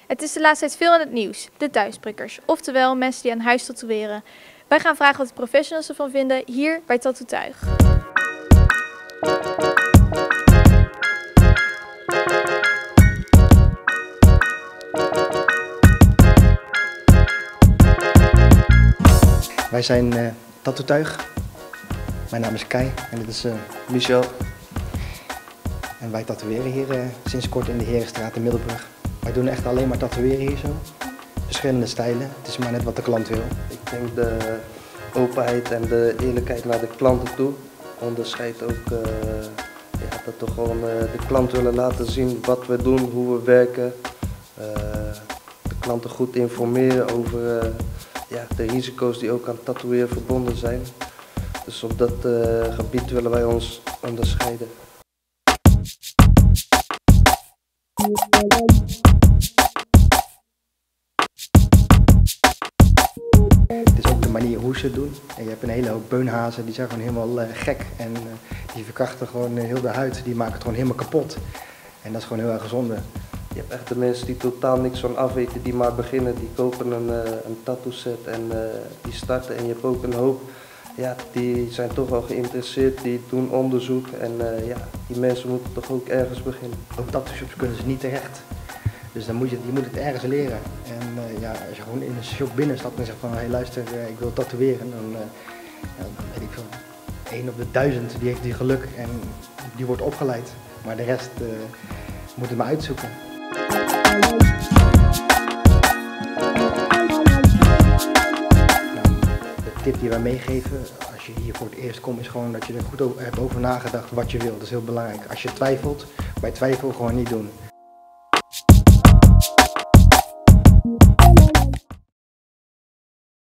Het is de laatste tijd veel in het nieuws, de thuisprikkers, oftewel mensen die aan huis tatoeëren. Wij gaan vragen wat de professionals ervan vinden hier bij Tattoo Tuig. Wij zijn Tattoo Tuig. Mijn naam is Kai en dit is Michel. En wij tatoeëren hier sinds kort in de Herenstraat in Middelburg. Wij doen echt alleen maar tatoeëren hier zo. Verschillende stijlen, het is maar net wat de klant wil. Ik denk de openheid en de eerlijkheid naar de klanten toe onderscheidt ook dat we gewoon de klant willen laten zien wat we doen, hoe we werken. De klanten goed informeren over de risico's die ook aan tatoeëren verbonden zijn. Dus op dat gebied willen wij ons onderscheiden. Het is ook de manier hoe ze het doen. En je hebt een hele hoop beunhazen, die zijn gewoon helemaal gek. En die verkrachten gewoon heel de huid, die maken het gewoon helemaal kapot. En dat is gewoon heel erg zonde. Je hebt echt de mensen die totaal niks van afweten, die maar beginnen, die kopen een tattoo set en die starten. En je hebt ook een hoop, die zijn toch wel geïnteresseerd, die doen onderzoek en die mensen moeten toch ook ergens beginnen. Op tattoo shops kunnen ze niet terecht. Dus dan je moet het ergens leren. En als je gewoon in een shop binnenstapt en zegt van hey, luister, ik wil tatoeëren, dan weet ik veel, 1 op de 1000 die heeft die geluk en die wordt opgeleid. Maar de rest moet het maar uitzoeken. De tip die wij meegeven als je hier voor het eerst komt is gewoon dat je er goed hebt over nagedacht wat je wil. Dat is heel belangrijk. Als je twijfelt, bij twijfel gewoon niet doen.